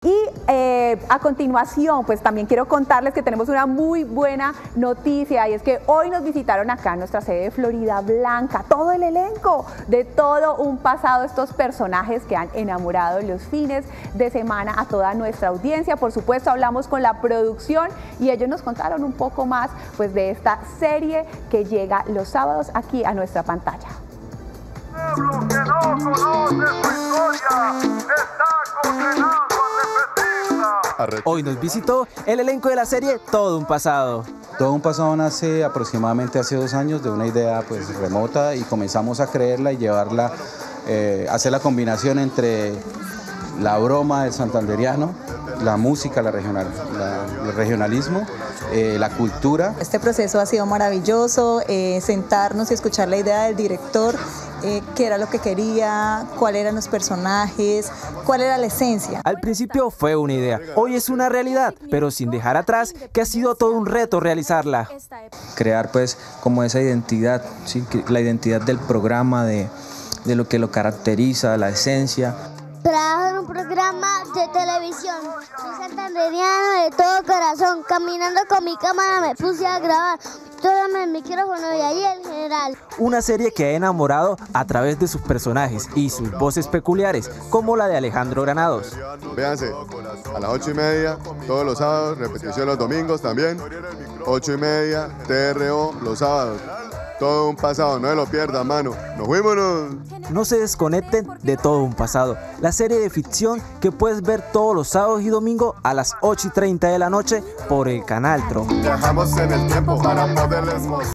Y a continuación, pues también quiero contarles que tenemos una muy buena noticia, y es que hoy nos visitaron acá en nuestra sede de Florida Blanca, todo el elenco de Todo un Pasado, estos personajes que han enamorado los fines de semana a toda nuestra audiencia. Por supuesto, hablamos con la producción y ellos nos contaron un poco más pues de esta serie que llega los sábados aquí a nuestra pantalla. Pueblo que no conoce su historia está condenado a repetirla. Hoy nos visitó el elenco de la serie Todo un Pasado. Todo un Pasado nace aproximadamente hace 2 años de una idea pues remota, y comenzamos a creerla y llevarla, hacer la combinación entre la broma del santanderiano, la música, el regionalismo, la cultura. Este proceso ha sido maravilloso, sentarnos y escuchar la idea del director, qué era lo que quería, cuáles eran los personajes, cuál era la esencia. Al principio fue una idea, hoy es una realidad, pero sin dejar atrás que ha sido todo un reto realizarla. Crear pues como esa identidad, ¿sí? La identidad del programa, de lo que lo caracteriza, la esencia. Trabajo en un programa de televisión, soy santanderiano de todo corazón, caminando con mi cámara me puse a grabar, tómame el micrófono y ahí el general. Una serie que ha enamorado a través de sus personajes y sus voces peculiares, como la de Alejandro Granados. Véanse, a las 8:30, todos los sábados, repetición los domingos también, 8:30, TRO los sábados. Todo un pasado, no se lo pierdan, mano. ¡Nos fuimos! No se desconecten de Todo un Pasado, la serie de ficción que puedes ver todos los sábados y domingos a las 8:30 de la noche por el canal Tron. Viajamos en el tiempo para poderles mostrar.